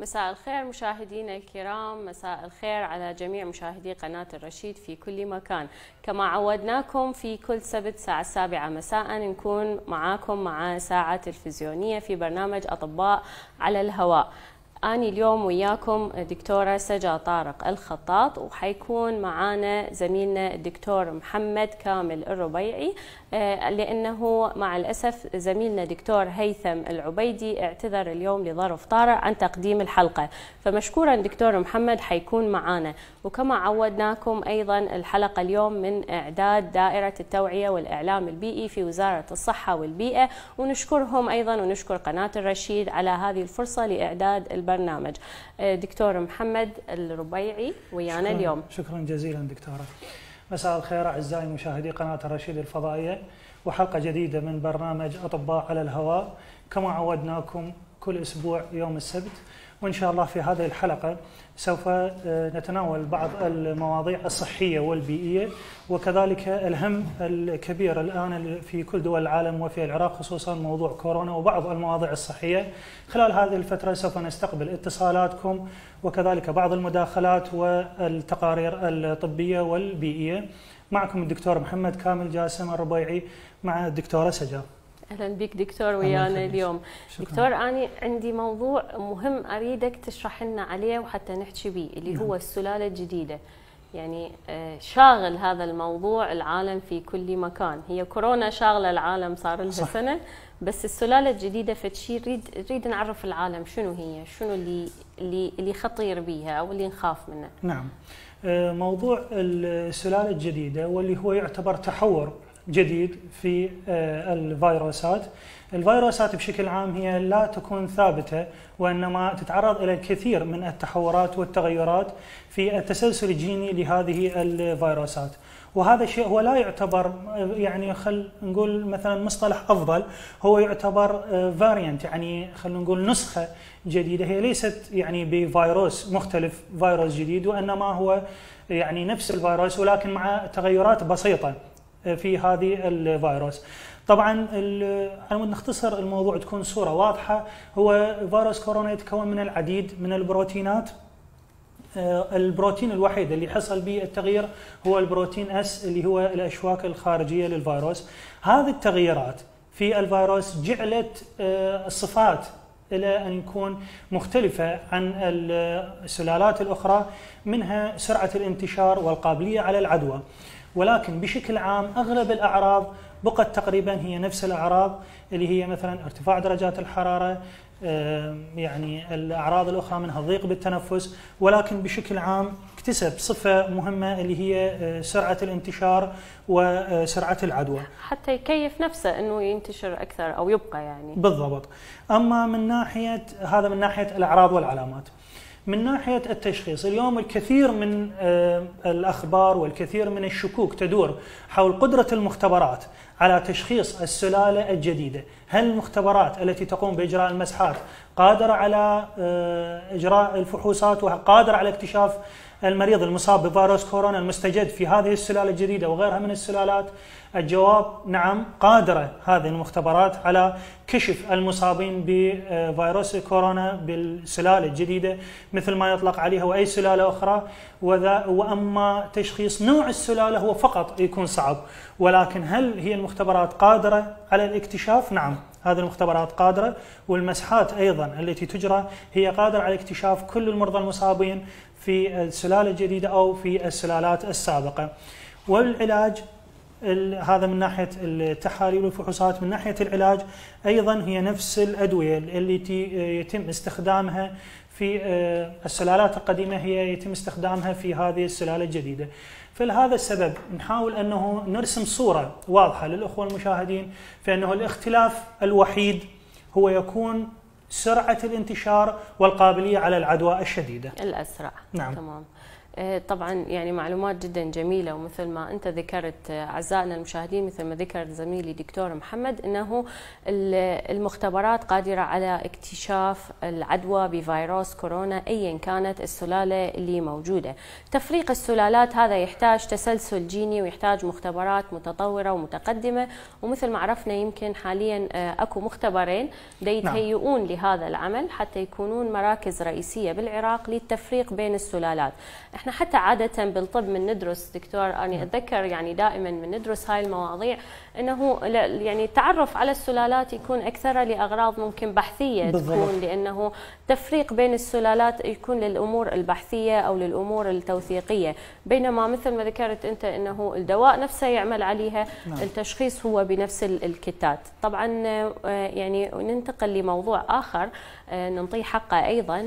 مساء الخير مشاهدينا الكرام، مساء الخير على جميع مشاهدي قناة الرشيد في كل مكان. كما عودناكم في كل سبت الساعة 7 مساء نكون معاكم مع ساعة تلفزيونية في برنامج أطباء على الهواء. أنا اليوم وياكم دكتورة سجا طارق الخطاط، وحيكون معانا زميلنا الدكتور محمد كامل الربيعي، لأنه مع الأسف زميلنا دكتور هيثم العبيدي اعتذر اليوم لظرف طارئ عن تقديم الحلقة، فمشكورا دكتور محمد حيكون معانا. وكما عودناكم أيضا الحلقة اليوم من إعداد دائرة التوعية والإعلام البيئي في وزارة الصحة والبيئة، ونشكرهم أيضا ونشكر قناة الرشيد على هذه الفرصة لإعداد البرنامج. دكتور محمد الربيعي ويانا اليوم. شكرا جزيلا دكتورة. مساء الخير أعزائي مشاهدي قناة الرشيد الفضائية، وحلقة جديدة من برنامج أطباء على الهواء كما عودناكم كل أسبوع يوم السبت. وإن شاء الله في هذه الحلقة سوف نتناول بعض المواضيع الصحية والبيئية، وكذلك الهم الكبير الآن في كل دول العالم وفي العراق خصوصا موضوع كورونا وبعض المواضيع الصحية. خلال هذه الفترة سوف نستقبل اتصالاتكم وكذلك بعض المداخلات والتقارير الطبية والبيئية. معكم الدكتور محمد كامل جاسم الربيعي مع الدكتورة سجا. أهلا بك دكتور ويانا اليوم. شكرا. دكتور أنا عندي موضوع مهم أريدك تشرح لنا عليه وحتى نحكي به، اللي هو السلالة الجديدة. يعني شاغل هذا الموضوع العالم في كل مكان، هي كورونا شاغلة العالم صار لها سنة، بس السلالة الجديدة فشي نريد نعرف العالم شنو هي، شنو اللي خطير بيها أو اللي نخاف منه. نعم، موضوع السلالة الجديدة واللي هو يعتبر تحور جديد في الفيروسات. الفيروسات بشكل عام هي لا تكون ثابتة، وإنما تتعرض إلى الكثير من التحورات والتغيرات في التسلسل الجيني لهذه الفيروسات، وهذا الشيء هو لا يعتبر يعني خل نقول مثلا مصطلح أفضل، هو يعتبر فاريانت، يعني خلينا نقول نسخة جديدة، هي ليست يعني بفيروس مختلف فيروس جديد، وإنما هو يعني نفس الفيروس ولكن مع تغيرات بسيطة في هذه الفيروس. طبعا على مود نختصر الموضوع تكون صورة واضحة، هو فيروس كورونا يتكون من العديد من البروتينات. البروتين الوحيد اللي حصل به التغيير هو البروتين اس اللي هو الاشواك الخارجية للفيروس. هذه التغييرات في الفيروس جعلت الصفات إلى أن يكون مختلفة عن السلالات الأخرى، منها سرعة الانتشار والقابلية على العدوى، ولكن بشكل عام أغلب الأعراض بقت تقريبا هي نفس الأعراض، اللي هي مثلا ارتفاع درجات الحرارة، يعني الأعراض الأخرى منها الضيق بالتنفس، ولكن بشكل عام اكتسب صفة مهمة اللي هي سرعة الانتشار وسرعة العدوى، حتى يكيف نفسه أنه ينتشر أكثر أو يبقى يعني. بالضبط. أما من ناحية هذا من ناحية الأعراض والعلامات. من ناحية التشخيص، اليوم الكثير من الأخبار والكثير من الشكوك تدور حول قدرة المختبرات على تشخيص السلالة الجديدة. هل المختبرات التي تقوم بإجراء المسحات قادرة على إجراء الفحوصات وقادرة على اكتشاف المريض المصاب بفيروس كورونا المستجد في هذه السلالة الجديدة وغيرها من السلالات؟ الجواب نعم، قادرة هذه المختبرات على كشف المصابين بفيروس كورونا بالسلالة الجديدة مثل ما يطلق عليها وأي سلالة أخرى، وأما تشخيص نوع السلالة هو فقط يكون صعب. ولكن هل هي المختبرات قادرة على الاكتشاف؟ نعم، هذه المختبرات قادرة، والمسحات أيضا التي تجرى هي قادرة على اكتشاف كل المرضى المصابين في السلالة الجديدة أو في السلالات السابقة. والعلاج هذا من ناحية التحاليل والفحوصات. من ناحية العلاج أيضا هي نفس الأدوية التي يتم استخدامها في السلالات القديمة هي يتم استخدامها في هذه السلالة الجديدة. فلهذا السبب نحاول أنه نرسم صورة واضحة للأخوة المشاهدين في أنه الاختلاف الوحيد هو يكون سرعة الانتشار والقابلية على العدوى الشديدة الأسرع. نعم. تمام. طبعا يعني معلومات جدا جميلة، ومثل ما أنت ذكرت أعزائنا المشاهدين، مثل ما ذكر زميلي دكتور محمد، أنه المختبرات قادرة على اكتشاف العدوى بفيروس كورونا أيا كانت السلالة اللي موجودة. تفريق السلالات هذا يحتاج تسلسل جيني ويحتاج مختبرات متطورة ومتقدمة، ومثل ما عرفنا يمكن حاليا أكو مختبرين يتهيئون لهذا العمل حتى يكونون مراكز رئيسية بالعراق للتفريق بين السلالات. احنا حتى عادة بالطب من ندرس دكتور، أنا أتذكر يعني دائما من ندرس هاي المواضيع أنه يعني التعرف على السلالات يكون أكثر لأغراض ممكن بحثية تكون، لأنه تفريق بين السلالات يكون للأمور البحثية أو للأمور التوثيقية، بينما مثل ما ذكرت أنت أنه الدواء نفسه يعمل عليها، التشخيص هو بنفس الكتات. طبعا يعني ننتقل لموضوع آخر ننطيه حقه أيضا.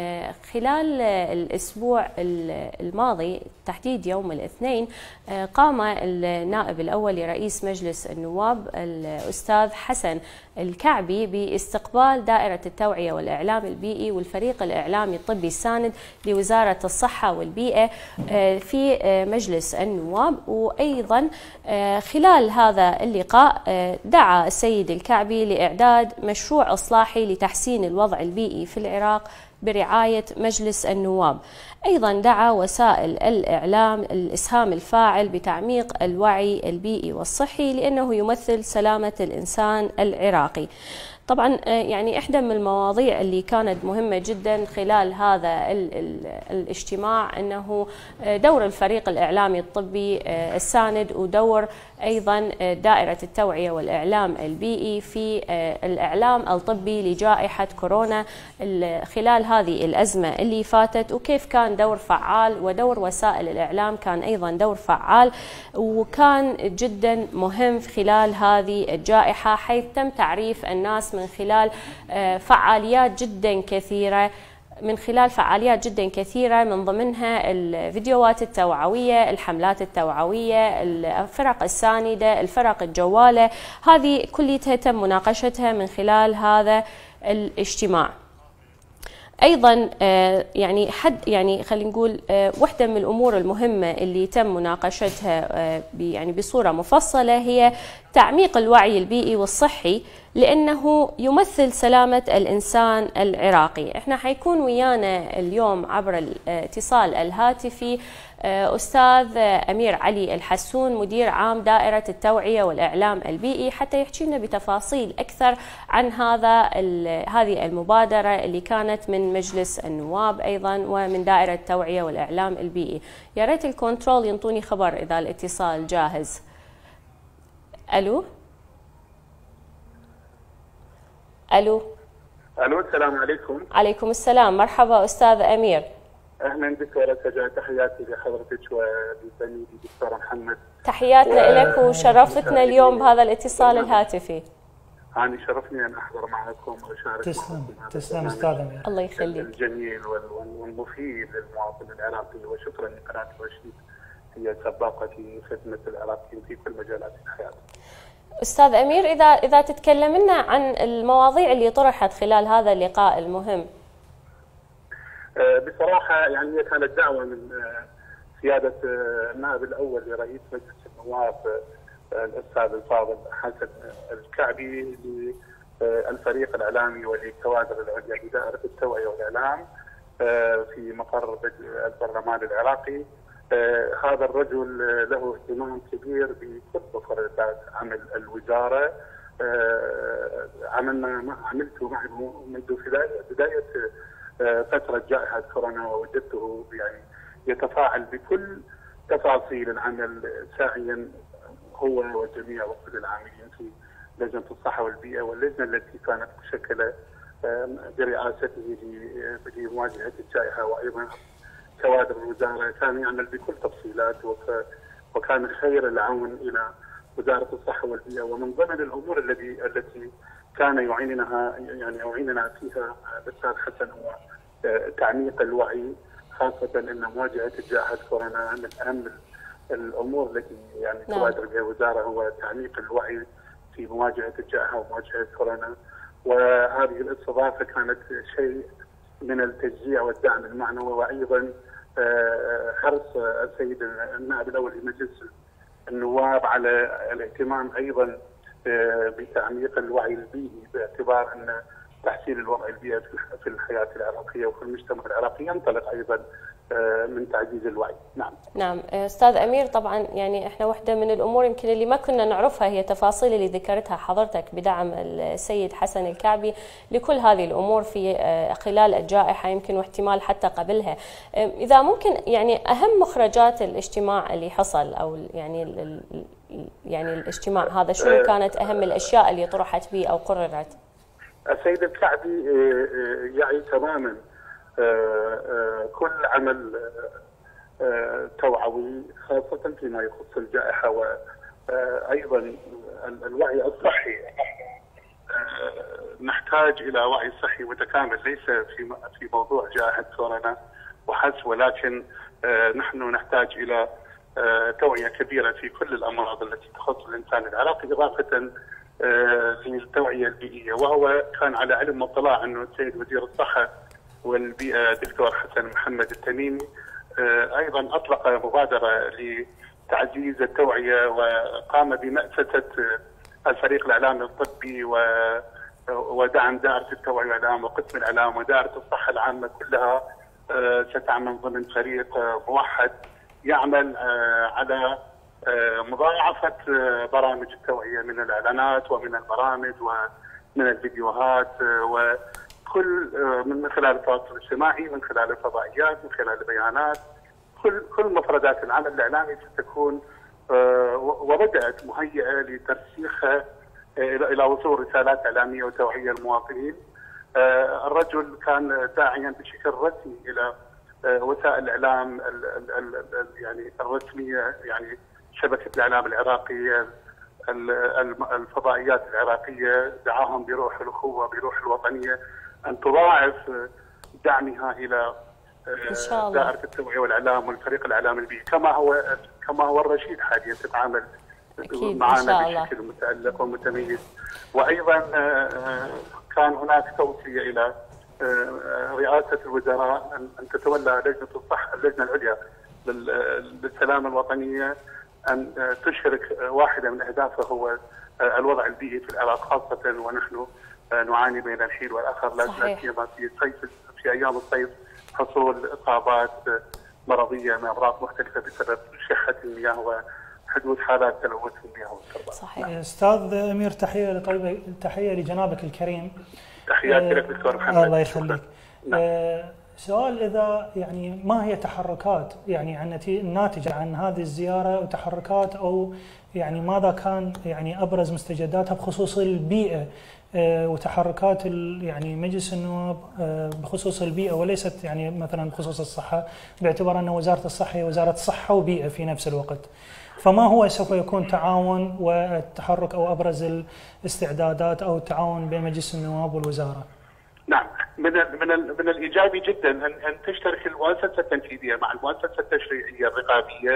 خلال الأسبوع الماضي تحديد يوم الاثنين قام النائب الأول لرئيس مجلس النواب الأستاذ حسن الكعبي باستقبال دائرة التوعية والإعلام البيئي والفريق الإعلامي الطبي الساند لوزارة الصحة والبيئة في مجلس النواب. وأيضا خلال هذا اللقاء دعا السيد الكعبي لإعداد مشروع إصلاحي لتحسين الوضع البيئي في العراق برعاية مجلس النواب. أيضا دعا وسائل الإعلام الإسهام الفاعل بتعميق الوعي البيئي والصحي لأنه يمثل سلامة الإنسان العراقي. طبعا يعني إحدى من المواضيع اللي كانت مهمة جدا خلال هذا الاجتماع أنه دور الفريق الإعلامي الطبي الساند ودور أيضا دائرة التوعية والإعلام البيئي في الإعلام الطبي لجائحة كورونا خلال هذه الأزمة اللي فاتت، وكيف كان دور فعال، ودور وسائل الإعلام كان أيضا دور فعال وكان جدا مهم خلال هذه الجائحة، حيث تم تعريف الناس من خلال فعاليات جدا كثيرة، من ضمنها الفيديوهات التوعوية، الحملات التوعوية، الفرق الساندة، الفرق الجوالة، هذه كلها تم مناقشتها من خلال هذا الاجتماع. ايضا يعني خلينا نقول واحده من الامور المهمه اللي تم مناقشتها يعني بصوره مفصله هي تعميق الوعي البيئي والصحي لانه يمثل سلامه الانسان العراقي. احنا حيكون ويانا اليوم عبر الاتصال الهاتفي أستاذ أمير علي الحسون مدير عام دائرة التوعية والإعلام البيئي حتى يحكي لنا بتفاصيل أكثر عن هذه المبادرة اللي كانت من مجلس النواب أيضا ومن دائرة التوعية والإعلام البيئي. يا ريت الكنترول ينطوني خبر إذا الاتصال جاهز. ألو ألو ألو، السلام عليكم. عليكم السلام، مرحبا أستاذ أمير. اهلا دكتوره سجاد، تحياتي لحضرتك ولزميلي دكتور محمد. تحياتنا لك وشرفتنا اليوم بهذا الاتصال الهاتفي. أنا شرفني ان احضر معكم واشارك. تسلم استاذ امير. الله يخليك. الجميل والمفيد للمواطن العراقي، وشكرا لقناه الرشيد، هي سباقه في خدمه العراقيين في كل مجالات الحياه. استاذ امير، اذا تتكلم لنا عن المواضيع اللي طرحت خلال هذا اللقاء المهم. بصراحة يعني هي كانت دعوة من سيادة النائب الأول لرئيس مجلس النواب الأستاذ الفاضل حسن الكعبي للفريق الإعلامي وللكوادر العليا بدائرة التوعية والإعلام في مقر البرلمان العراقي. هذا الرجل له اهتمام كبير بكل مفردات عمل الوزارة. عملت معه منذ بداية فترة جائحة كورونا، ووجدته يعني يتفاعل بكل تفاصيل العمل ساعيا هو وجميع وكل العاملين في لجنة الصحة والبيئة واللجنة التي كانت مشكلة برئاسته لمواجهة الجائحة، وأيضا كوادر الوزارة. كان يعمل بكل تفصيلات وكان خير العون إلى وزارة الصحة والبيئة. ومن ضمن الأمور التي كان يعيننا فيها الأستاذ حسن هو تعميق الوعي، خاصة أن مواجهة جائحة كورونا من أهم الأمور التي يعني تبادر بها الوزارة هو تعميق الوعي في مواجهة الجائحة ومواجهة كورونا. وهذه الاستضافة كانت شيء من التشجيع والدعم المعنوي، وأيضا حرص السيد النائب الاول لمجلس النواب على الاهتمام ايضا بتعميق الوعي البيئي، باعتبار ان تحسين الوضع البيئي في الحياه العراقيه وفي المجتمع العراقي ينطلق ايضا من تعزيز الوعي. نعم استاذ امير، طبعا يعني احنا واحده من الامور يمكن اللي ما كنا نعرفها هي تفاصيل اللي ذكرتها حضرتك بدعم السيد حسن الكعبي لكل هذه الامور في خلال الجائحه يمكن واحتمال حتى قبلها. اذا ممكن يعني اهم مخرجات الاجتماع اللي حصل او يعني الاجتماع هذا شنو كانت اهم الاشياء اللي طرحت به او قررت؟ السيد الكعبي يعي تماما كل عمل توعوي خاصة فيما يخص الجائحة وأيضا الوعي الصحي. نحتاج إلى وعي صحي متكامل، ليس في موضوع جائحة كورونا وحسب، ولكن نحن نحتاج إلى توعية كبيرة في كل الأمراض التي تخص الإنسان العراقي، إضافة للتوعية البيئية. وهو كان على علم واطلاع أنه السيد وزير الصحة والبيئة دكتور حسن محمد التميمي أيضا أطلق مبادرة لتعزيز التوعية، وقام بمأسسة الفريق الإعلامي الطبي ودعم دائرة التوعية والإعلام وقسم الإعلام ودائرة الصحة العامة، كلها ستعمل ضمن فريق موحد يعمل على مضاعفة برامج التوعية من الإعلانات ومن البرامج ومن الفيديوهات وكل من خلال التواصل الاجتماعي، من خلال الفضائيات، من خلال البيانات، كل مفردات العمل الإعلامي ستكون وبدأت مهيئة لترسيخها إلى وصول رسالات إعلامية وتوعية للمواطنين. الرجل كان داعيا بشكل رسمي إلى وسائل الإعلام يعني الرسمية، يعني شبكة الإعلام العراقية، الفضائيات العراقية، دعاهم بروح الأخوة بروح الوطنية أن تضاعف دعمها إلى دائرة التوعية والإعلام والفريق الإعلامي البيئي، كما هو الرشيد حاليا تتعامل معنا بشكل متألق ومتميز. وأيضا كان هناك توصية إلى رئاسة الوزراء أن تتولى لجنة الصحة، اللجنة العليا للسلامة الوطنية، أن تشرك واحدة من أهدافها هو الوضع البيئي في العراق خاصة، ونحن نعاني بين الحين والآخر، لا سيما في أيام الصيف حصول إصابات مرضية من أمراض مختلفة بسبب شحة المياه وحدوث حالات تلوث المياه والتربة. صحيح. أستاذ أمير، تحية لجنابك الكريم. تحياتي لك دكتور محمد. الله يخليك. سؤال، إذا يعني ما هي تحركات يعني الناتجة عن هذه الزيارة وتحركات، أو يعني ماذا كان يعني أبرز مستجداتها بخصوص البيئة وتحركات يعني مجلس النواب بخصوص البيئة، وليست يعني مثلا بخصوص الصحة، باعتبار أن وزارة الصحة هي وزارة صحة وبيئة في نفس الوقت. فما هو سوف يكون تعاون والتحرك أو أبرز الاستعدادات أو التعاون بين مجلس النواب والوزارة؟ نعم، من الإيجابي جدا أن تشترك المؤسسة التنفيذية مع المؤسسة التشريعية الرقابية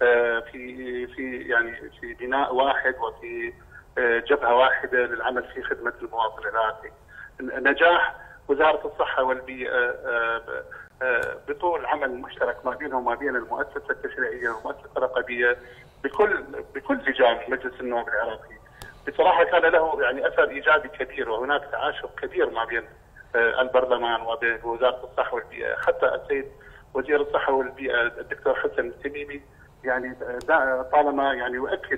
في بناء واحد وفي جبهة واحدة للعمل في خدمة المواطن العراقي. نجاح وزارة الصحة والبيئة بطول عمل مشترك ما بينها وما بين المؤسسة التشريعية والمؤسسة الرقابية بكل لجان مجلس النواب العراقي، بصراحة كان له يعني أثر إيجابي كبير، وهناك تعاشق كبير ما بين البرلمان وبين وزارة الصحة والبيئة. حتى السيد وزير الصحة والبيئة الدكتور حسن التميمي يعني طالما يعني يؤكد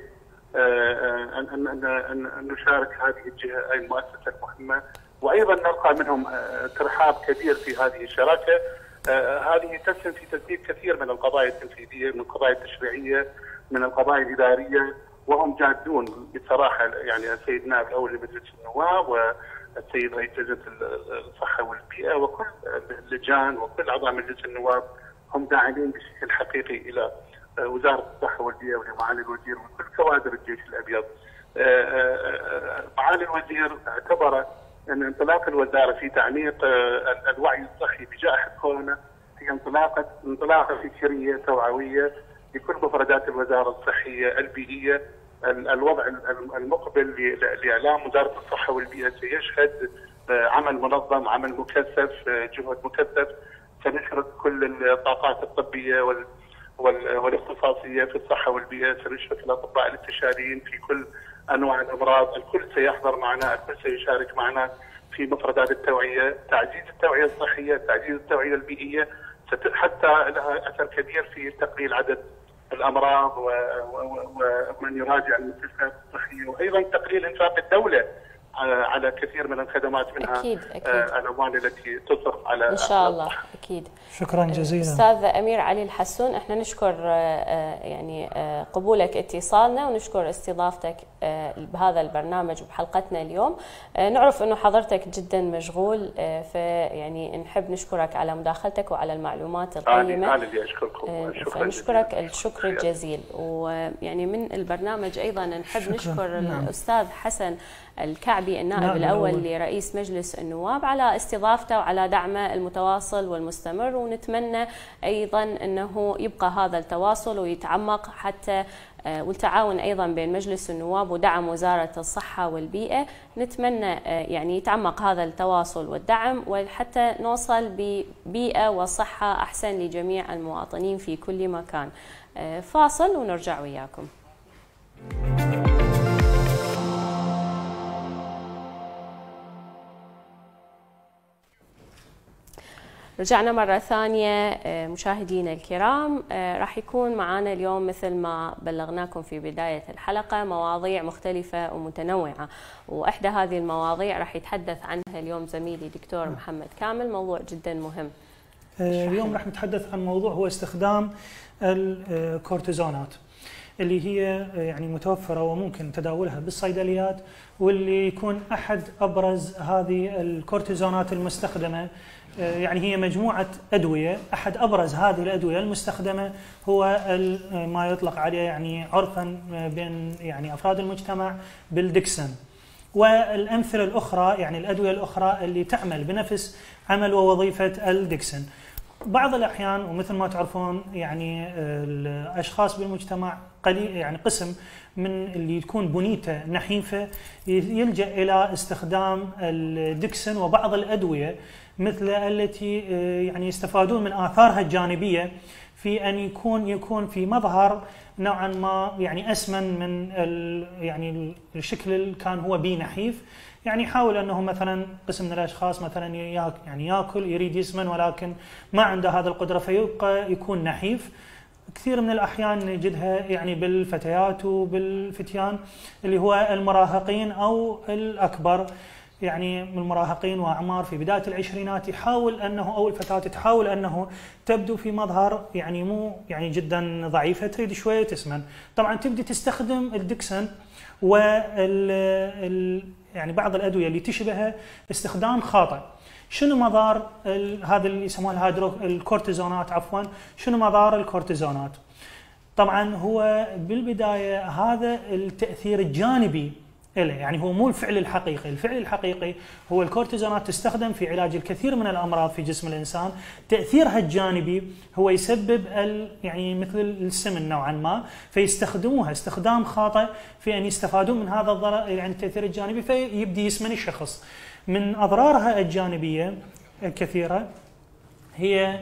أن نشارك هذه الجهة المؤسسة المهمة، وأيضا نلقى منهم ترحاب كبير في هذه الشراكة. هذه تسهم في تسديد كثير من القضايا التنفيذية، من القضايا التشريعية، من القضايا الإدارية، وهم جادون بصراحة. يعني السيد نائب الأول لمجلس النواب والسيد رئيس لجنة الصحة والبيئة وكل اللجان وكل أعضاء مجلس النواب هم داعمين بشكل حقيقي إلى وزارة الصحة والبيئة ولمعالي الوزير وكل كوادر الجيش الأبيض. معالي الوزير اعتبر أن انطلاق الوزارة في تعميق الوعي الصحي بجائحة كورونا هي انطلاقة فكرية توعوية لكل مفردات الوزارة الصحية البيئية. الوضع المقبل لإعلام وزارة الصحة والبيئة سيشهد عمل منظم، عمل مكثف، جهد مكثف سنشرك كل الطاقات الطبيه والاختصاصيه في الصحه والبيئه، سنشرك الاطباء الاستشاريين في كل انواع الامراض، الكل سيحضر معنا، الكل سيشارك معنا في مفردات التوعيه، تعزيز التوعيه الصحيه، تعزيز التوعيه البيئيه، حتى لها اثر كبير في تقليل عدد الامراض ومن يراجع المستشفيات الصحيه، وايضا تقليل انفاق الدوله على كثير من الخدمات، منها أكيد. الاموال التي تصرف على ان شاء الله. اكيد. شكرا جزيلا استاذ امير علي الحسون، احنا نشكر يعني قبولك اتصالنا، ونشكر استضافتك بهذا البرنامج وبحلقتنا اليوم. نعرف انه حضرتك جدا مشغول، فيعني نحب نشكرك على مداخلتك وعلى المعلومات القيمه. انا اللي اشكركم. نشكرك الشكر الجزيل. ويعني من البرنامج ايضا نحب نشكر الاستاذ حسن الكعبي النائب الأول لرئيس مجلس النواب على استضافته وعلى دعمه المتواصل والمستمر، ونتمنى أيضا أنه يبقى هذا التواصل ويتعمق حتى والتعاون أيضا بين مجلس النواب ودعم وزارة الصحة والبيئة. نتمنى يعني يتعمق هذا التواصل والدعم، وحتى نوصل ببيئة وصحة أحسن لجميع المواطنين في كل مكان. فاصل ونرجع وياكم. رجعنا مرة ثانية مشاهدينا الكرام. راح يكون معنا اليوم مثل ما بلغناكم في بداية الحلقة مواضيع مختلفة ومتنوعة، وإحدى هذه المواضيع راح يتحدث عنها اليوم زميلي دكتور محمد كامل، موضوع جدا مهم. اليوم راح نتحدث عن موضوع هو استخدام الكورتيزونات اللي هي يعني متوفرة وممكن تداولها بالصيدليات، واللي يكون أحد أبرز هذه الكورتيزونات المستخدمة يعني هي مجموعة أدوية. أحد أبرز هذه الأدوية المستخدمة هو ما يطلق عليه يعني عرفا بين يعني أفراد المجتمع بالدكسن، والأمثلة الأخرى يعني الأدوية الأخرى اللي تعمل بنفس عمل ووظيفة الدكسن. بعض الأحيان ومثل ما تعرفون يعني الأشخاص بالمجتمع قليل يعني قسم من اللي تكون بنيته نحيفة يلجأ إلى استخدام الدكسن وبعض الأدوية مثل التي يعني يستفادون من آثارها الجانبية في أن يكون في مظهر نوعا ما يعني أسمن من يعني الشكل اللي كان هو به نحيف. يعني يحاول أنه مثلا قسم من الأشخاص مثلا يعني يأكل يريد يسمن ولكن ما عنده هذا القدرة فيبقى يكون نحيف. كثير من الأحيان نجدها يعني بالفتيات وبالفتيان اللي هو المراهقين أو الأكبر، يعني من المراهقين وأعمار في بداية العشرينات يحاول أنه أو الفتاة تحاول أنه تبدو في مظهر يعني مو يعني جدا ضعيفة، تريد شوية تسمن. طبعا تبدي تستخدم الدكسن يعني بعض الأدوية اللي تشبهها استخدام خاطئ. شنو مضار هذا اللي يسمونها الكورتيزونات عفوا؟ شنو مضار الكورتيزونات؟ طبعا هو بالبداية هذا التأثير الجانبي له، يعني هو مو الفعل الحقيقي. الفعل الحقيقي هو الكورتيزونات تستخدم في علاج الكثير من الأمراض في جسم الإنسان. تأثيرها الجانبي هو يسبب يعني مثل السمن نوعا ما، فيستخدموها استخدام خاطئ في أن يستفادون من هذا الضرر يعني التأثير الجانبي، فيبدي يسمن الشخص. من أضرارها الجانبية الكثيرة هي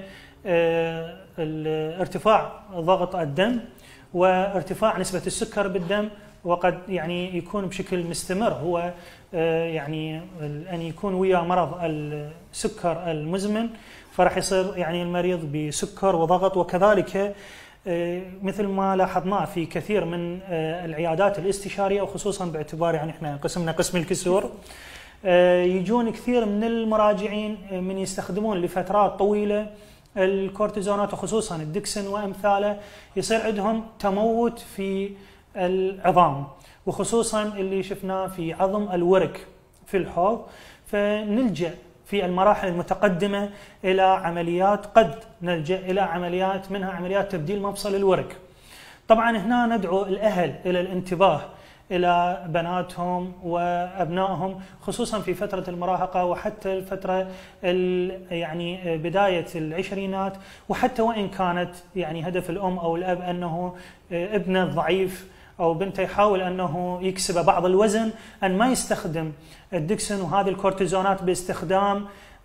ارتفاع ضغط الدم وارتفاع نسبة السكر بالدم، وقد يعني يكون بشكل مستمر هو يعني أن يكون ويا مرض السكر المزمن، فراح يصير يعني المريض بسكر وضغط. وكذلك مثل ما لاحظناه في كثير من العيادات الاستشارية، وخصوصا باعتبار يعني احنا قسمنا قسم الكسور، يجون كثير من المراجعين من يستخدمون لفترات طويلة الكورتيزونات وخصوصا الدكسن وأمثاله، يصير عندهم تموت في العظام، وخصوصا اللي شفناه في عظم الورك في الحوض. فنلجأ في المراحل المتقدمة إلى عمليات، قد نلجأ إلى عمليات منها عمليات تبديل مفصل الورك. طبعا هنا ندعو الأهل إلى الانتباه إلى بناتهم وأبنائهم خصوصا في فترة المراهقة وحتى الفترة يعني بداية العشرينات، وحتى وإن كانت يعني هدف الأم أو الأب أنه ابنه ضعيف أو بنته يحاول أنه يكسب بعض الوزن، أن ما يستخدم الدكسن وهذه الكورتيزونات باستخدام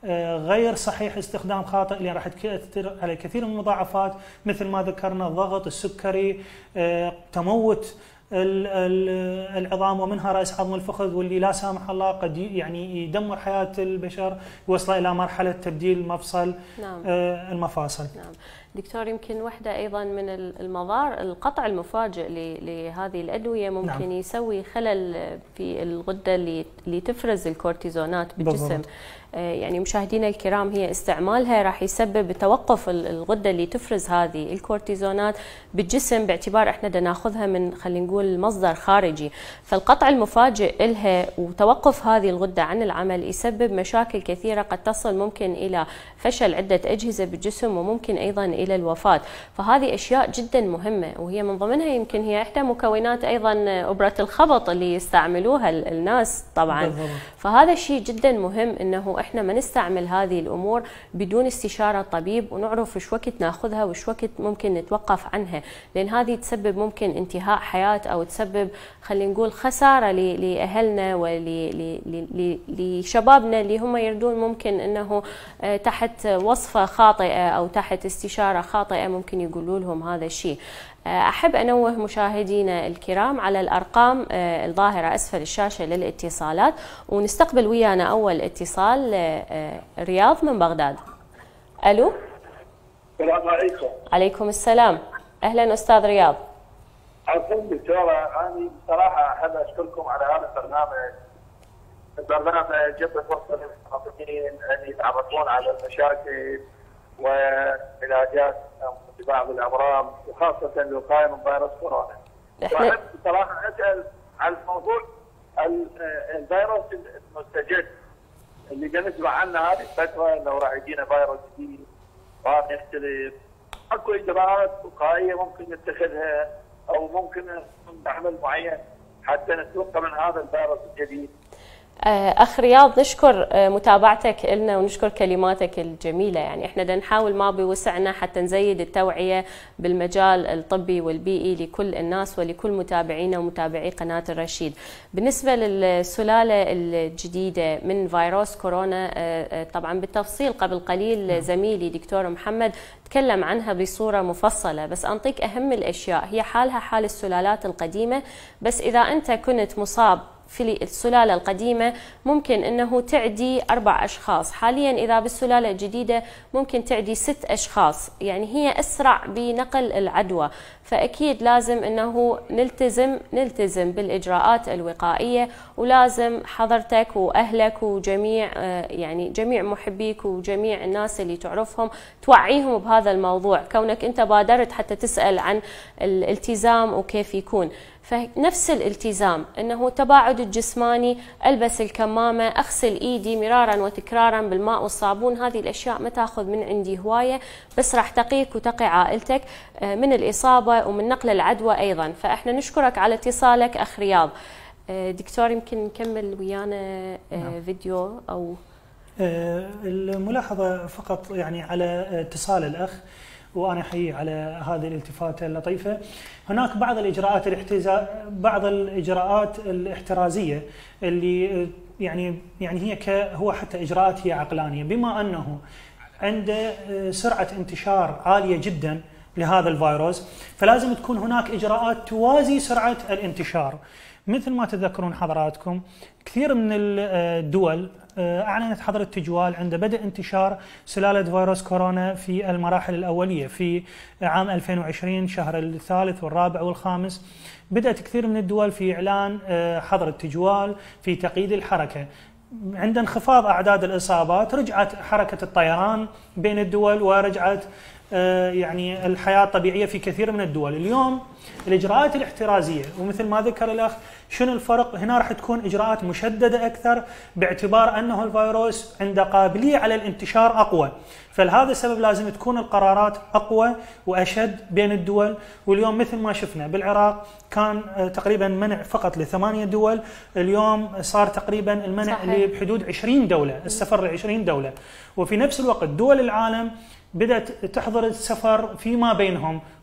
غير صحيح، استخدام خاطئ اللي راح تأثر على كثير من المضاعفات مثل ما ذكرنا: الضغط، السكري، تموت العظام ومنها رأس عظم الفخذ، واللي لا سامح الله قد يعني يدمر حياة البشر، يوصل إلى مرحلة تبديل مفصل المفاصل. نعم دكتور، يمكن واحدة أيضا من المضار القطع المفاجئ لهذه الأدوية ممكن نعم. يسوي خلل في الغدة اللي تفرز الكورتيزونات بالجسم. بالضبط. يعني مشاهدينا الكرام، هي استعمالها راح يسبب توقف الغدة اللي تفرز هذه الكورتيزونات بالجسم، باعتبار احنا بدنا ناخذها من خلينا نقول مصدر خارجي. فالقطع المفاجئ لها وتوقف هذه الغدة عن العمل يسبب مشاكل كثيرة قد تصل ممكن إلى فشل عدة أجهزة بالجسم وممكن أيضا إلى الوفاة. فهذه أشياء جدا مهمة، وهي من ضمنها يمكن هي إحدى مكونات أيضا أبرة الخبط اللي يستعملوها الناس طبعا. فهذا شيء جدا مهم، إنه احنا ما نستعمل هذه الامور بدون استشاره طبيب ونعرف وش وقت ناخذها وش وقت ممكن نتوقف عنها، لان هذه تسبب ممكن انتهاء حياه او تسبب خلينا نقول خساره لاهلنا ولشبابنا اللي هم يردون ممكن انه تحت وصفه خاطئه او تحت استشاره خاطئه ممكن يقولوا لهم هذا الشيء. أحب أنوه مشاهدينا الكرام على الأرقام الظاهرة أسفل الشاشة للاتصالات، ونستقبل ويانا أول اتصال. رياض من بغداد. ألو. السلام عليكم. عليكم السلام، أهلا أستاذ رياض. عفوا دكتورة، أنا بصراحة أحب أشكركم على هذا البرنامج جدا فرصة للمواطنين أن يتعرفون على المشاكل والعلاجات لبعض الامراض وخاصه الوقايه من فيروس كورونا. واحب بصراحه اسال عن موضوع الفيروس المستجد اللي قاعد نسمع عنه هذه الفتره، انه راح يجينا فيروس جديد راح يختلف. اكو اجراءات وقائيه ممكن نتخذها او ممكن نعمل معين حتى نتوقع من هذا الفيروس الجديد؟ أخ رياض، نشكر متابعتك لنا ونشكر كلماتك الجميلة. يعني احنا بدنا نحاول ما بوسعنا حتى نزيد التوعية بالمجال الطبي والبيئي لكل الناس ولكل متابعينا ومتابعي قناة الرشيد. بالنسبة للسلالة الجديدة من فيروس كورونا، طبعا بالتفصيل قبل قليل زميلي دكتور محمد تكلم عنها بصورة مفصلة، بس أنطيك أهم الأشياء. هي حالها حال السلالات القديمة، بس إذا أنت كنت مصاب في السلالة القديمة ممكن أنه تعدي 4 أشخاص، حاليا إذا بالسلالة الجديدة ممكن تعدي 6 أشخاص، يعني هي أسرع بنقل العدوى. فأكيد لازم أنه نلتزم بالإجراءات الوقائية، ولازم حضرتك وأهلك وجميع يعني جميع محبيك وجميع الناس اللي تعرفهم توعيهم بهذا الموضوع، كونك أنت بادرت حتى تسأل عن الالتزام وكيف يكون. فنفس الالتزام، انه تباعد الجسماني، البس الكمامه، اغسل ايدي مرارا وتكرارا بالماء والصابون. هذه الاشياء ما تاخذ من عندي هوايه، بس راح تقيك وتقي عائلتك من الاصابه ومن نقل العدوى ايضا. فاحنا نشكرك على اتصالك اخ رياض. دكتور يمكن نكمل ويانا فيديو او الملاحظه فقط يعني على اتصال الاخ، وأنا أحيي على هذه الالتفاتة اللطيفة. هناك بعض الإجراءات الاحترازية اللي يعني هو حتى إجراءات هي عقلانية، بما أنه عنده سرعة انتشار عالية جدا لهذا الفيروس، فلازم تكون هناك إجراءات توازي سرعة الانتشار. مثل ما تذكرون حضراتكم، كثير من الدول أعلنت حظر التجوال عند بدء انتشار سلالة فيروس كورونا في المراحل الأولية في عام 2020 شهر الثالث والرابع والخامس. بدأت كثير من الدول في إعلان حظر التجوال، في تقييد الحركة. عند انخفاض أعداد الإصابات رجعت حركة الطيران بين الدول، ورجعت يعني الحياة الطبيعية في كثير من الدول. اليوم الإجراءات الاحترازية، ومثل ما ذكر الأخ شنو الفرق هنا، راح تكون إجراءات مشددة أكثر باعتبار أنه الفيروس عنده قابلية على الانتشار أقوى. فلهذا السبب لازم تكون القرارات أقوى وأشد بين الدول. واليوم مثل ما شفنا بالعراق كان تقريبا منع فقط ل8 دول، اليوم صار تقريبا المنع بحدود 20 دولة، السفر ل20 دولة. وفي نفس الوقت دول العالم بدأت تحظر السفر فيما بينهم،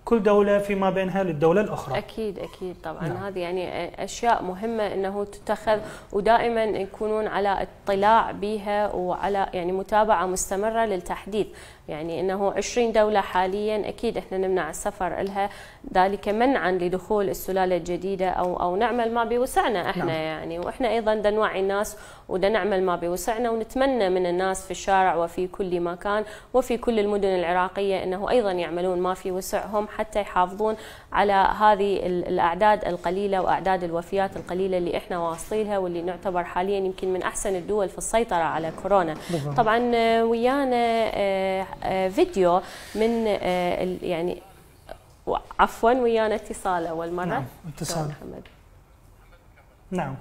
كل دولة فيما بينها للدولة الأخرى. أكيد أكيد طبعا. نعم. هذه يعني أشياء مهمة أنه تتخذ، ودائما يكونون على اطلاع بها وعلى يعني متابعة مستمرة للتحديث. يعني أنه 20 دولة حاليا أكيد إحنا نمنع السفر لها، ذلك منعا لدخول السلالة الجديدة أو نعمل ما بوسعنا إحنا. نعم. يعني وإحنا أيضا بدنا نوعي الناس ودا نعمل ما بوسعنا، ونتمنى من الناس في الشارع وفي كل مكان وفي كل المدن العراقية أنه أيضا يعملون ما في وسعهم حتى يحافظون على هذه الأعداد القليلة وأعداد الوفيات القليلة اللي إحنا واصلينها، واللي نعتبر حاليا يمكن من أحسن الدول في السيطرة على كورونا. طبعا ويانا فيديو من يعني عفوا ويانا اتصال أول مرة. نعم اتصال محمد. نعم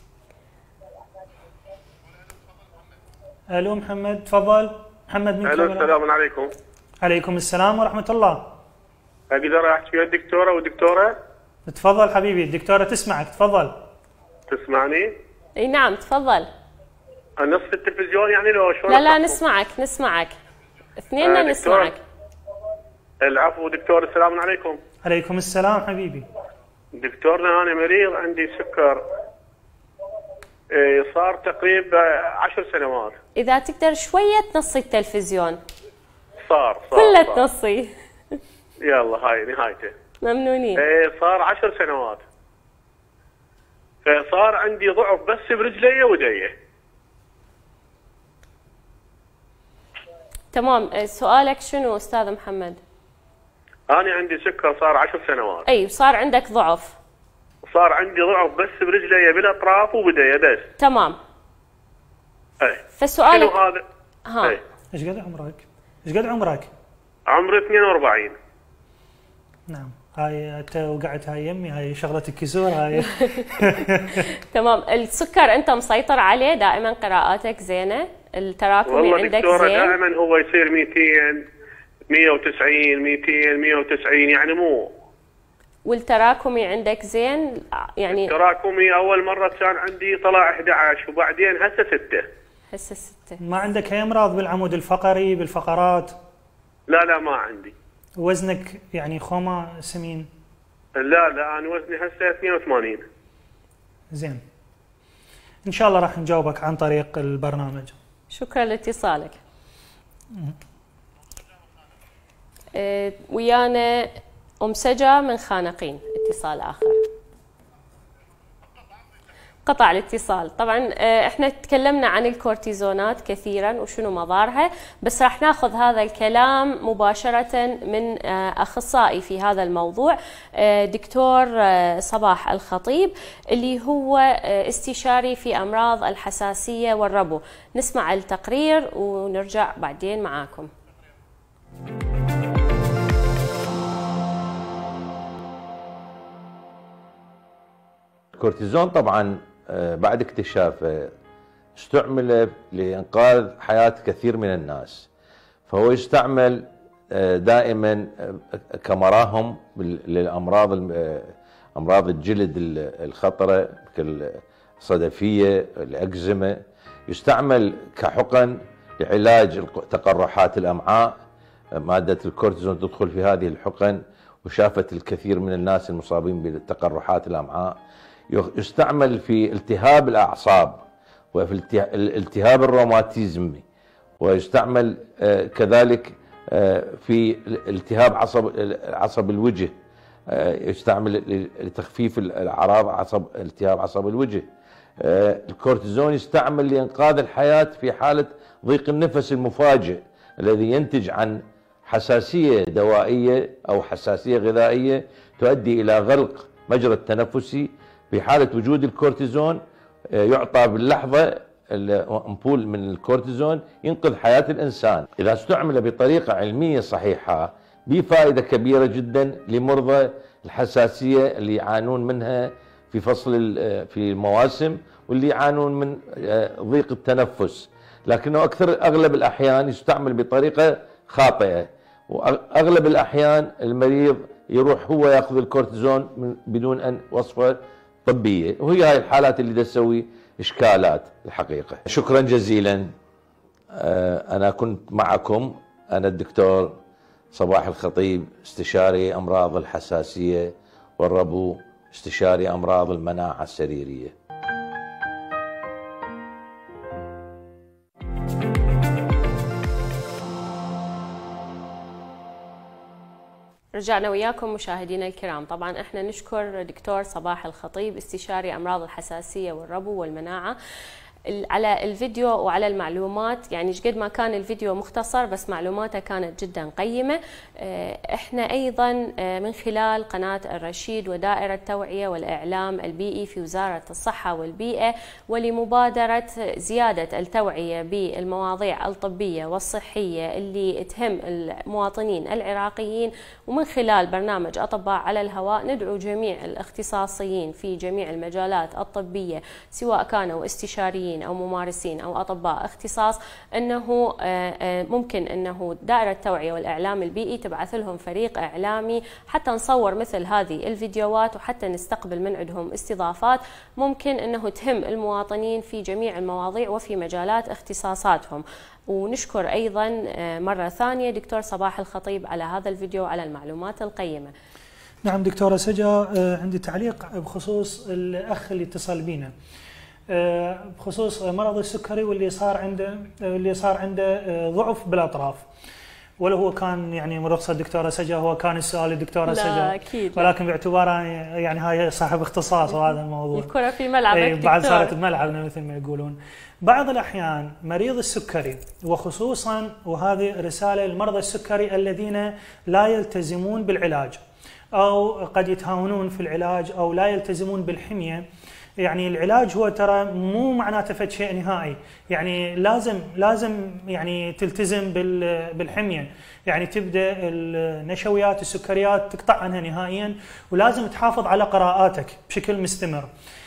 الو محمد تفضل. محمد من الو السلام عليكم. عليكم السلام ورحمة الله. اقدر احكي ويا الدكتورة ودكتورة؟ تفضل حبيبي، الدكتورة تسمعك، تفضل. تسمعني؟ اي نعم تفضل. نص التلفزيون يعني لو شلون؟ لا نسمعك اثنيننا نسمعك. العفو دكتور، السلام عليكم. عليكم السلام حبيبي. دكتورنا انا مريض عندي سكر، صار تقريبا 10 سنوات. اذا تقدر شويه تنصي التلفزيون. صار كله تنصي. يلا هاي نهايته. ممنونين. صار 10 سنوات، فصار عندي ضعف بس برجلي ودي. تمام، سؤالك شنو استاذ محمد؟ انا عندي سكر صار 10 سنوات. اي صار عندك ضعف. صار عندي ضعف بس برجلي بالاطراف وبدي بس. تمام. اي فسؤالك شنو هذا؟ ها ايش قد عمرك؟ ايش قد عمرك؟ عمري 42. نعم، هاي انت وقعت هاي يمي، هاي شغله الكسور هاي. تمام. السكر انت مسيطر عليه دائما؟ قراءاتك زينه؟ التراكمي عندك زين؟ والله دائما هو يصير 200 190 200 190 يعني مو. والتراكمي عندك زين؟ يعني التراكمي اول مره كان عندي طلع 11 وبعدين هسه 6. هسه 6. ما عندك اي امراض بالعمود الفقري بالفقرات؟ لا ما عندي. وزنك يعني خوما سمين؟ لا انا وزني هسه 82. زين، ان شاء الله راح نجاوبك عن طريق البرنامج. شكرا لاتصالك. ويانا ام سجا من خانقين، اتصال اخر. قطع الاتصال. طبعا احنا تكلمنا عن الكورتيزونات كثيرا وشنو مضارها، بس راح ناخذ هذا الكلام مباشرة من اخصائي في هذا الموضوع، دكتور صباح الخطيب، اللي هو استشاري في امراض الحساسية والربو. نسمع التقرير ونرجع بعدين معاكم. الكورتيزون طبعا بعد اكتشافه استعمل لإنقاذ حياة كثير من الناس، فهو يستعمل دائما كمراهم للأمراض، أمراض الجلد الخطرة كالصدفية الأكزيما، يستعمل كحقن لعلاج تقرحات الأمعاء. مادة الكورتيزون تدخل في هذه الحقن، وشافت الكثير من الناس المصابين بتقرحات الأمعاء. يستعمل في التهاب الأعصاب وفي الالتهاب الروماتيزمي، ويستعمل كذلك في التهاب عصب الوجه، يستعمل لتخفيف الأعراض التهاب عصب الوجه. الكورتيزون يستعمل لإنقاذ الحياة في حالة ضيق النفس المفاجئ الذي ينتج عن حساسية دوائية أو حساسية غذائية تؤدي إلى غلق مجرى التنفسي. في حالة وجود الكورتيزون يعطى باللحظة أمبول من الكورتيزون ينقذ حياة الإنسان. إذا استعمل بطريقة علمية صحيحة بفائدة كبيرة جدا لمرضى الحساسية اللي يعانون منها في في المواسم، واللي يعانون من ضيق التنفس. لكنه أغلب الأحيان يستعمل بطريقة خاطئة، وأغلب الأحيان المريض يروح هو يأخذ الكورتيزون بدون أن وصفة طبية، وهي هاي الحالات اللي تسوي إشكالات الحقيقة. شكرا جزيلا. أنا كنت معكم، أنا الدكتور صباح الخطيب استشاري أمراض الحساسية والربو، استشاري أمراض المناعة السريرية. رجعنا وياكم مشاهدينا الكرام. طبعا احنا نشكر دكتور صباح الخطيب استشاري امراض الحساسيه والربو والمناعه على الفيديو وعلى المعلومات. يعني قد ما كان الفيديو مختصر بس معلوماته كانت جدا قيمة. احنا ايضا من خلال قناة الرشيد ودائرة التوعية والإعلام البيئي في وزارة الصحة والبيئة، ولمبادرة زيادة التوعية بالمواضيع الطبية والصحية اللي تهم المواطنين العراقيين، ومن خلال برنامج أطباء على الهواء ندعو جميع الاختصاصيين في جميع المجالات الطبية سواء كانوا استشاريين أو ممارسين أو أطباء اختصاص، أنه ممكن أنه دائرة التوعية والإعلام البيئي تبعث لهم فريق إعلامي حتى نصور مثل هذه الفيديوهات، وحتى نستقبل من عندهم استضافات ممكن أنه تهم المواطنين في جميع المواضيع وفي مجالات اختصاصاتهم. ونشكر أيضا مرة ثانية دكتور صباح الخطيب على هذا الفيديو وعلى المعلومات القيمة. نعم دكتورة سجا، عندي تعليق بخصوص الأخ اللي اتصل بينا بخصوص مرض السكري واللي صار عنده ضعف بالاطراف، ولو هو كان يعني من رخصة الدكتورة سجا هو كان السؤال الدكتورة سجا أكيد، ولكن باعتبارها يعني هاي صاحب اختصاص وهذا الموضوع الكرة في ملعبك بعد صارت بملعبنا مثل ما يقولون. بعض الأحيان مريض السكري وخصوصا، وهذه رسالة للمرضى السكري الذين لا يلتزمون بالعلاج أو قد يتهاونون في العلاج أو لا يلتزمون بالحمية. يعني العلاج هو ترى مو معناته فد شيء نهائي، يعني لازم يعني تلتزم بالحمية، يعني تبدا النشويات السكريات تقطع عنها نهائيا، ولازم تحافظ على قراءاتك بشكل مستمر.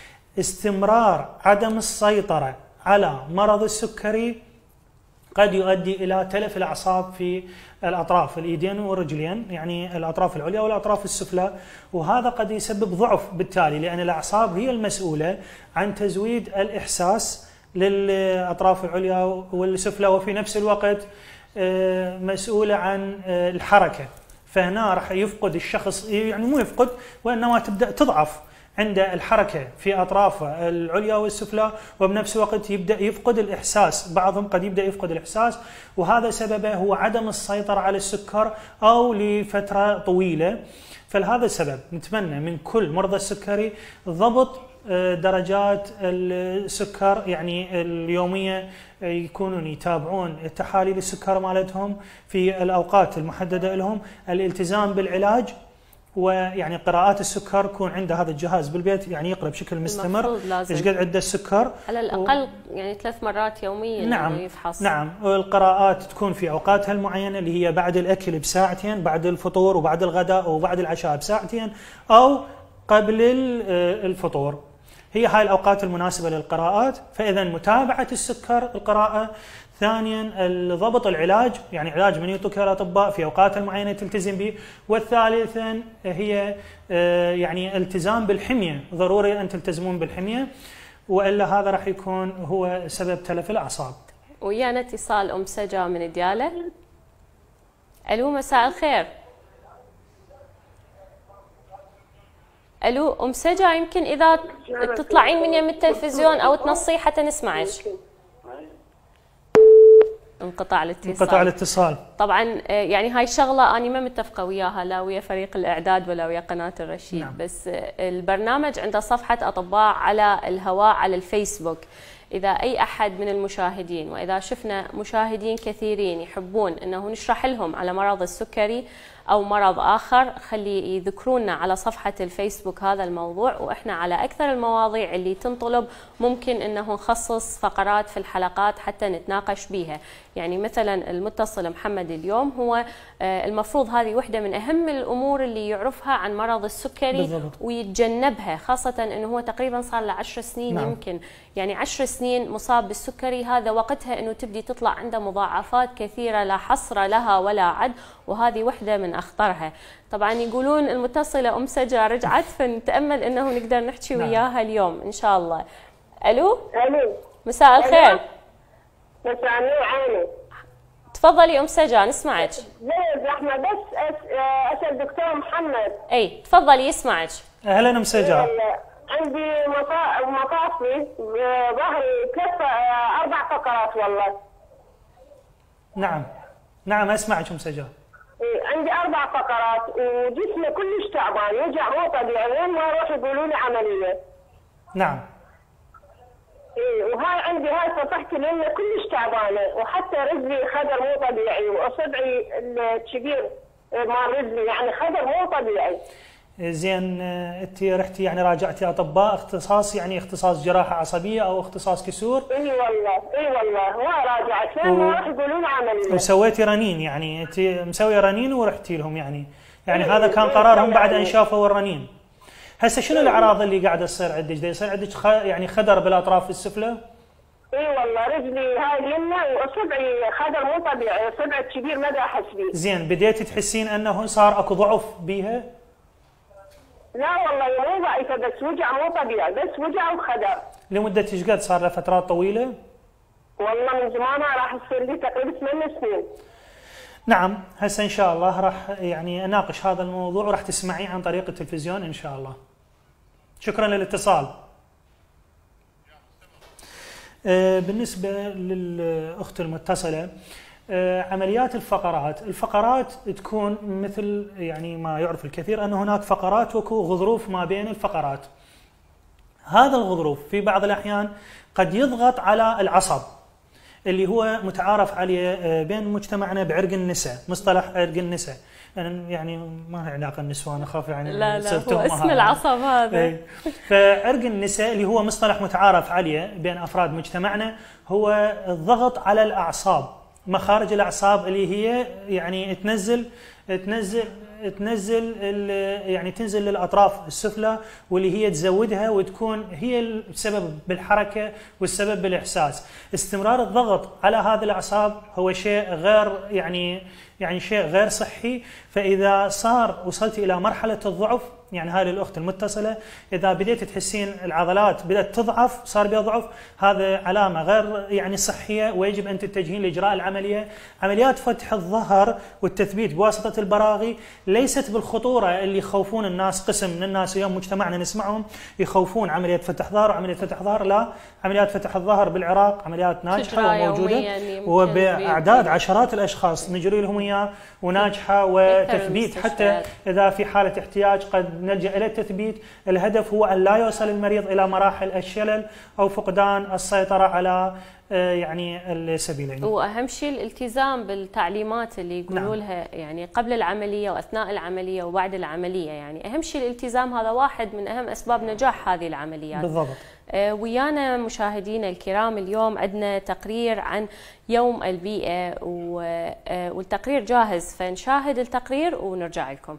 استمرار عدم السيطرة على مرض السكري قد يؤدي إلى تلف الأعصاب في الأطراف الإيدين والرجلين، يعني الأطراف العليا والأطراف السفلى، وهذا قد يسبب ضعف بالتالي، لأن الأعصاب هي المسؤولة عن تزويد الإحساس للأطراف العليا والسفلى، وفي نفس الوقت مسؤولة عن الحركة. فهنا راح يفقد الشخص، يعني مو يفقد وإنما تبدأ تضعف عند الحركة في أطرافه العليا والسفلى، وبنفس الوقت يبدأ يفقد الإحساس. بعضهم قد يبدأ يفقد الإحساس، وهذا سببه هو عدم السيطرة على السكر أو لفترة طويلة. فلهذا السبب نتمنى من كل مرضى السكري ضبط درجات السكر، يعني اليومية يكونون يتابعون تحاليل السكر مالتهم في الأوقات المحددة لهم، الالتزام بالعلاج، ويعني قراءات السكر يكون عنده هذا الجهاز بالبيت، يعني يقرا بشكل مستمر ايش قد عنده السكر على الاقل يعني 3 مرات يوميا. نعم يفحص. نعم، والقراءات تكون في اوقاتها المعينه اللي هي بعد الاكل بساعتين، بعد الفطور وبعد الغداء وبعد العشاء بساعتين، او قبل الفطور. هي هاي الاوقات المناسبه للقراءات. فاذا متابعه السكر القراءه. ثانيا ضبط العلاج، يعني علاج من يعطوك الاطباء في اوقات معينه تلتزم به. والثالثا هي يعني التزام بالحميه، ضروري ان تلتزمون بالحميه، والا هذا راح يكون هو سبب تلف الاعصاب. ويانا اتصال ام سجا من دياله. الو مساء الخير. الو ام سجا، يمكن اذا تطلعين من يم التلفزيون او تنصي حتى نسمعك. انقطع الاتصال. طبعا يعني هاي الشغله انا ما متفقه وياها، لا ويا فريق الاعداد ولا ويا قناه الرشيد. نعم. بس البرنامج عنده صفحه اطباء على الهواء على الفيسبوك. اذا اي احد من المشاهدين، واذا شفنا مشاهدين كثيرين يحبون انه نشرح لهم على مرض السكري او مرض اخر، خلي يذكرونا على صفحه الفيسبوك هذا الموضوع، واحنا على اكثر المواضيع اللي تنطلب ممكن انه نخصص فقرات في الحلقات حتى نتناقش بيها. يعني مثلا المتصل محمد اليوم هو المفروض هذه وحده من اهم الامور اللي يعرفها عن مرض السكري بالضبط. ويتجنبها، خاصه انه هو تقريبا صار له 10 سنين. نعم. يمكن يعني 10 سنين مصاب بالسكري، هذا وقتها انه تبدي تطلع عنده مضاعفات كثيره لا حصر لها ولا عد، وهذه وحده من اخطرها. طبعا يقولون المتصله ام سجا رجعت، فنتامل انه نقدر نحكي وياها اليوم ان شاء الله. الو مساء الخير. مساء النور. عيني تفضلي ام سجا نسمعك. زين احنا بس اسال دكتور محمد. اي تفضلي يسمعك. اهلا ام سجا. عندي مطافي ظهري 4 فقرات والله. نعم اسمعك ام سجا. عندي 4 فقرات وجسمي كلش تعبان، وجع مو طبيعي، وين ما اروح يقولوا لي عمليه. نعم. وهاي عندي هاي صفحتي اليمنى كلش تعبانه، وحتى رجلي خدر مو طبيعي، واصبعي الكبير مال رجلي يعني خدر مو طبيعي. زين انت رحتي يعني راجعتي اطباء اختصاص، يعني اختصاص جراحه عصبيه او اختصاص كسور؟ اي والله ما راجعت، فين ما راح يقولون عمليه. وسويتي رنين، يعني انت مسويه رنين ورحتي لهم يعني هذا كان قرارهم بعد ان شافوا الرنين. هسه شنو الاعراض اللي قاعده تصير عندك؟ يصير عندك يعني خدر بالاطراف السفلى؟ اي والله رجلي هاي اليمنى واصبعي خدر مو طبيعي، اصبعي الكبير ما دا احس فيه. زين بديتي تحسين انه صار اكو ضعف بيها؟ لا والله مو ضعيفه، بس وجع مو طبيعي، بس وجع وخدر. لمده ايش قد؟ صار لها فترات طويله؟ والله من زمان راح يصير لي تقريبا 8 سنين. نعم هسه ان شاء الله راح يعني اناقش هذا الموضوع وراح تسمعيه عن طريق التلفزيون ان شاء الله. شكرا للاتصال. بالنسبه للاخت المتصله، عمليات الفقرات تكون مثل يعني ما يعرف الكثير أن هناك فقرات وكو غضروف ما بين الفقرات. هذا الغضروف في بعض الأحيان قد يضغط على العصب اللي هو متعارف عليه بين مجتمعنا بعرق النساء، مصطلح عرق النساء. يعني ما له علاقه النسوان، اخاف يعني لا هو اسم العصب هذا. فعرق النساء اللي هو مصطلح متعارف عليه بين افراد مجتمعنا هو الضغط على الاعصاب، مخارج الاعصاب اللي هي يعني تنزل للاطراف السفلى، واللي هي تزودها وتكون هي السبب بالحركه والسبب بالاحساس. استمرار الضغط على هذه الاعصاب هو شيء غير يعني شيء غير صحي. فاذا وصلت الى مرحله الضعف، يعني هذه الاخت المتصله اذا بديت تحسين العضلات بدات تضعف، صار بها ضعف، هذا علامه غير يعني صحيه، ويجب ان تتجهين لاجراء العمليه. عمليات فتح الظهر والتثبيت بواسطه البراغي ليست بالخطوره اللي يخوفون الناس، قسم من الناس اليوم مجتمعنا نسمعهم يخوفون عمليه فتح ظهر وعمليه فتح ظهر. لا، عمليات فتح الظهر بالعراق عمليات ناجحه وموجوده وباعداد عشرات الاشخاص نجري لهم اياه وناجحه وتثبيت، حتى اذا في حاله احتياج قد نلجأ الى التثبيت. الهدف هو ان لا يوصل المريض الى مراحل الشلل او فقدان السيطره على يعني السبيلين. واهم شيء الالتزام بالتعليمات اللي يقولوا لها يعني قبل العمليه واثناء العمليه وبعد العمليه، يعني اهم شيء الالتزام، هذا واحد من اهم اسباب نجاح هذه العمليات. بالضبط. ويانا مشاهدينا الكرام اليوم عندنا تقرير عن يوم البيئه والتقرير جاهز، فنشاهد التقرير ونرجع لكم.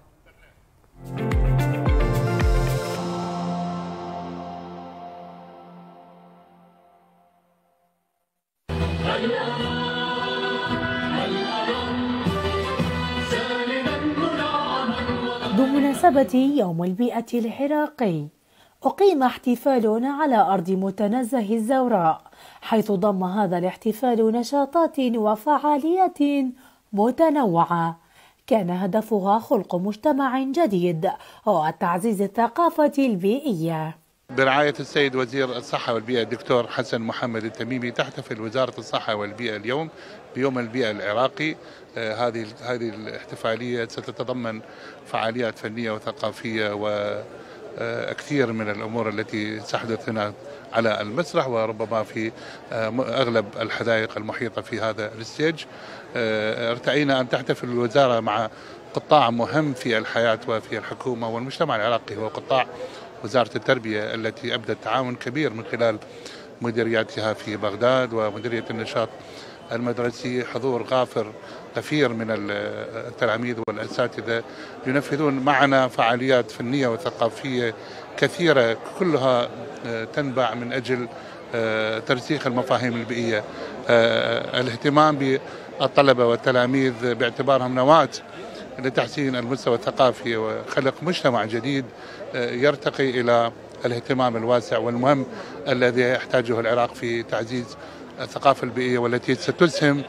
بمناسبة يوم البيئة العراقي أقيم احتفال على أرض متنزه الزوراء، حيث ضم هذا الاحتفال نشاطات وفعاليات متنوعة كان هدفها خلق مجتمع جديد وتعزيز الثقافة البيئية. برعاية السيد وزير الصحة والبيئة الدكتور حسن محمد التميمي تحتفل وزارة الصحة والبيئة اليوم بيوم البيئة العراقي. هذه الاحتفالية ستتضمن فعاليات فنية وثقافية وكثير من الأمور التي تحدث هنا على المسرح وربما في أغلب الحدائق المحيطة في هذا الستيج. ارتأينا أن تحتفل الوزارة مع قطاع مهم في الحياة وفي الحكومة والمجتمع العراقي، هو قطاع وزارة التربية التي أبدت تعاون كبير من خلال مديرياتها في بغداد ومديرية النشاط المدرسي، حضور غفير من التلاميذ والأساتذة ينفذون معنا فعاليات فنية وثقافية كثيرة كلها تنبع من أجل ترسيخ المفاهيم البيئية، الاهتمام بالطلبة والتلاميذ باعتبارهم نواة لتحسين المستوى الثقافي وخلق مجتمع جديد يرتقي إلى الاهتمام الواسع والمهم الذي يحتاجه العراق في تعزيز الثقافة البيئية، والتي ستسهم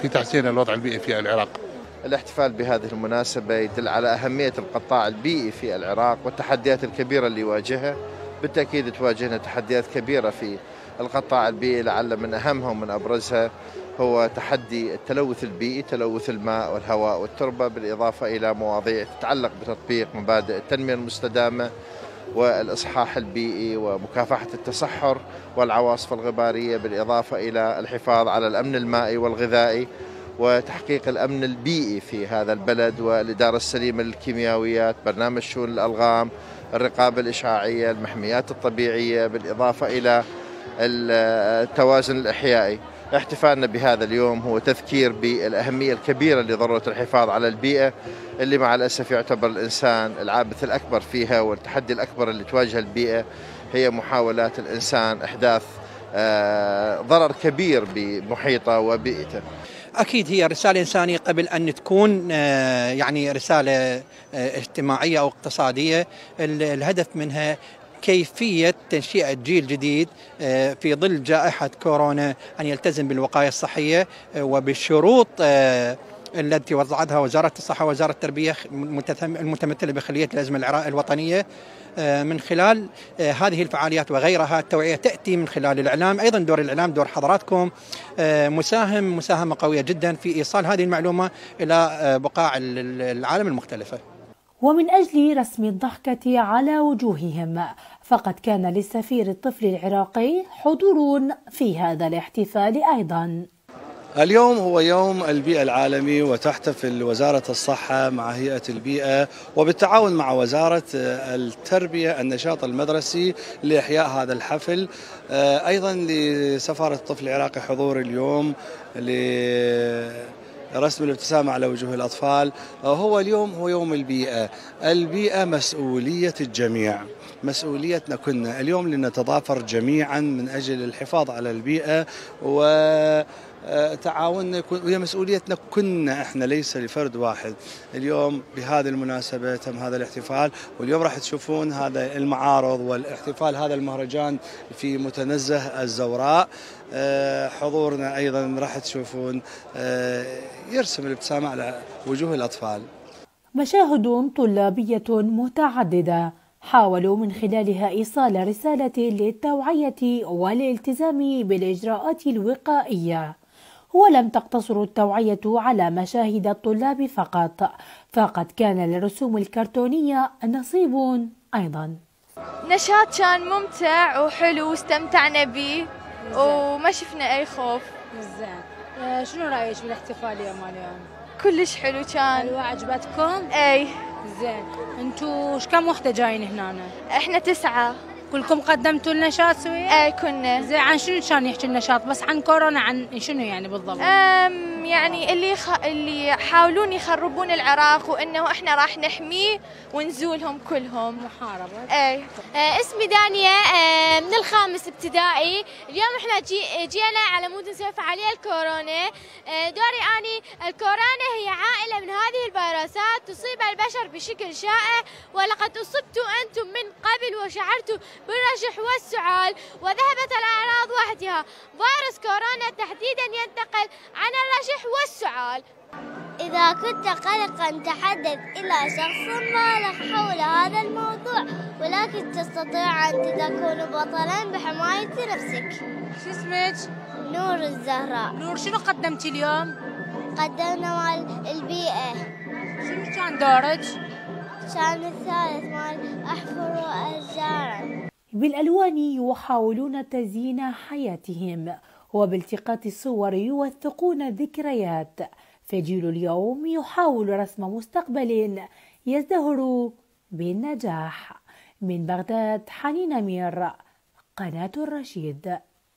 في تحسين الوضع البيئي في العراق. الاحتفال بهذه المناسبة يدل على أهمية القطاع البيئي في العراق والتحديات الكبيرة اللي يواجهها. بالتأكيد تواجهنا تحديات كبيرة في القطاع البيئي، لعل من أهمها ومن أبرزها هو تحدي التلوث البيئي، تلوث الماء والهواء والتربة، بالإضافة إلى مواضيع تتعلق بتطبيق مبادئ التنمية المستدامة والإصحاح البيئي ومكافحة التصحر والعواصف الغبارية، بالإضافة إلى الحفاظ على الأمن المائي والغذائي وتحقيق الأمن البيئي في هذا البلد والإدارة السليمة للكيميائيات، برنامج شؤون الألغام، الرقابة الإشعاعية، المحميات الطبيعية، بالإضافة إلى التوازن الإحيائي. احتفالنا بهذا اليوم هو تذكير بالأهمية الكبيرة لضرورة الحفاظ على البيئة اللي مع الأسف يعتبر الإنسان العابث الأكبر فيها، والتحدي الأكبر اللي تواجه البيئة هي محاولات الإنسان إحداث ضرر كبير بمحيطه وبيئته. أكيد هي رسالة إنسانية قبل أن تكون يعني رسالة اجتماعية أو اقتصادية. الهدف منها كيفية تنشئة جيل جديد في ظل جائحة كورونا، أن يلتزم بالوقاية الصحية وبالشروط التي وضعتها وزارة الصحة ووزارة التربية المتمثلة بخلية الأزمة الوطنية. من خلال هذه الفعاليات وغيرها التوعية تأتي من خلال الإعلام، أيضا دور الإعلام دور حضراتكم مساهمة قوية جدا في إيصال هذه المعلومة إلى بقاع العالم المختلفة. ومن أجل رسم الضحكة على وجوههم، فقد كان للسفير الطفل العراقي حضور في هذا الاحتفال أيضا. اليوم هو يوم البيئة العالمي، وتحتفل وزارة الصحة مع هيئة البيئة وبالتعاون مع وزارة التربية النشاط المدرسي لإحياء هذا الحفل. أيضا لسفارة الطفل العراقي حضور اليوم رسم الابتسامة على وجوه الأطفال. هو اليوم هو يوم البيئة. البيئة مسؤولية الجميع، مسؤوليتنا كلنا اليوم لنتضافر جميعا من أجل الحفاظ على البيئة وتعاوننا، وهي مسؤوليتنا كلنا احنا، ليس لفرد واحد. اليوم بهذه المناسبة تم هذا الاحتفال، واليوم راح تشوفون هذا المعارض والاحتفال هذا المهرجان في متنزه الزوراء. حضورنا أيضا راح تشوفون يرسم الابتسامة على وجوه الأطفال. مشاهد طلابية متعددة حاولوا من خلالها إيصال رسالة للتوعية والالتزام بالإجراءات الوقائية، ولم تقتصر التوعية على مشاهد الطلاب فقط، فقد كان للرسوم الكرتونية نصيب أيضا. نشاط كان ممتع وحلو واستمتعنا به وما شفنا أي خوف. زين، شنو رأيك بالاحتفالية مال اليوم؟ كلش حلو كان. حلوة، عجبتكم؟ اي. زين، انتوا كم وحدة جايين هنا؟ احنا 9. كلكم قدمتوا النشاط سويا؟ اي كنا. زين، عن شنو كان يحكي النشاط؟ بس عن كورونا، عن شنو يعني بالضبط؟ يعني اللي يحاولون يخربون العراق وانه احنا راح نحميه ونزولهم كلهم. محاربة. اي. اسمي دانيا من الخامس ابتدائي. اليوم احنا جينا على مود نسوي فعالية الكورونا. دوري اني الكورونا هي عائلة من هذه الفيروسات تصيب البشر بشكل شائع، ولقد اصبتوا انتم من قبل وشعرتوا بالرشح والسعال وذهبت الاعراض وحدها. فيروس كورونا تحديدا ينتقل عن الرشح والسعال. إذا كنت قلقا تحدث إلى شخص بالغ حول هذا الموضوع، ولكن تستطيع أن تكون بطلا بحماية نفسك. شو اسمك؟ نور الزهراء. نور، شنو قدمتي اليوم؟ قدمنا مال البيئة. شنو كان دورك؟ كان الثالث مال أحفر أشجارا. بالألوان يحاولون تزيين حياتهم، وبالتقاط الصور يوثقون الذكريات. فجيل اليوم يحاول رسم مستقبل يزدهر بالنجاح. من بغداد، حنين أمير، قناة الرشيد.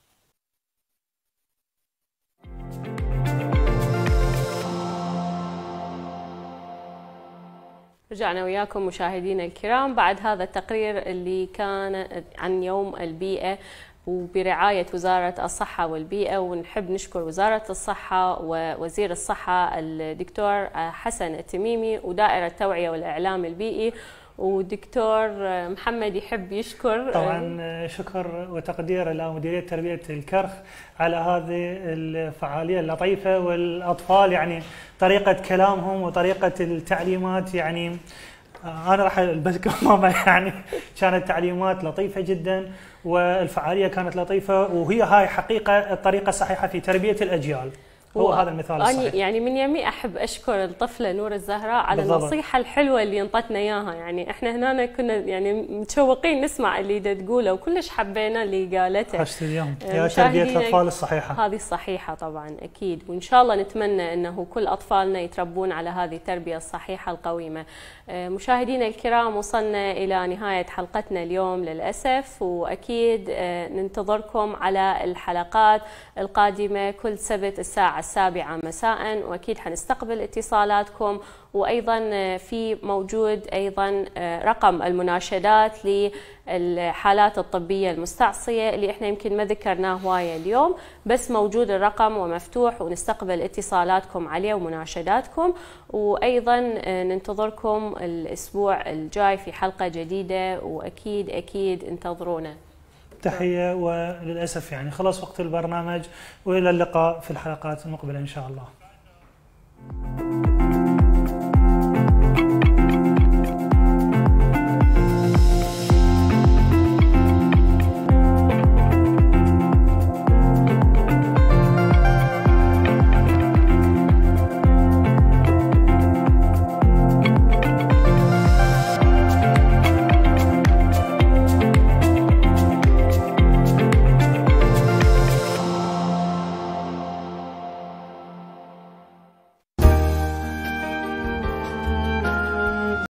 رجعنا وياكم مشاهدينا الكرام بعد هذا التقرير اللي كان عن يوم البيئة وبرعاية وزارة الصحة والبيئة. ونحب نشكر وزارة الصحة ووزير الصحة الدكتور حسن التميمي ودائرة التوعية والإعلام البيئي ودكتور محمد يحب يشكر طبعا شكر وتقدير لمديرية تربية الكرخ على هذه الفعالية اللطيفة، والأطفال يعني طريقة كلامهم وطريقة التعليمات يعني أنا راح ألبسكم ماما يعني كانت تعليمات لطيفة جدا والفعالية كانت لطيفة، وهي هاي حقيقة الطريقة الصحيحة في تربية الأجيال. هو هذا المثال الصحيح. يعني من يمي احب اشكر الطفله نور الزهراء على النصيحه الحلوه اللي انطتنا اياها، يعني احنا هنا كنا يعني متشوقين نسمع اللي تقوله وكلش حبينا اللي قالته. حشت اليوم يا تربيه الاطفال الصحيحه. هذه الصحيحه طبعا اكيد، وان شاء الله نتمنى انه كل اطفالنا يتربون على هذه التربيه الصحيحه القويمه. مشاهدينا الكرام وصلنا الى نهايه حلقتنا اليوم للاسف، واكيد ننتظركم على الحلقات القادمه كل سبت الساعه 7 مساء، واكيد حنستقبل اتصالاتكم، وايضا في موجود ايضا رقم المناشدات للحالات الطبيه المستعصيه اللي احنا يمكن ما ذكرناه هوايه اليوم، بس موجود الرقم ومفتوح ونستقبل اتصالاتكم عليه ومناشداتكم، وايضا ننتظركم الاسبوع الجاي في حلقه جديده، واكيد اكيد انتظرونا. تحية، وللأسف يعني خلص وقت البرنامج، وإلى اللقاء في الحلقات المقبلة إن شاء الله.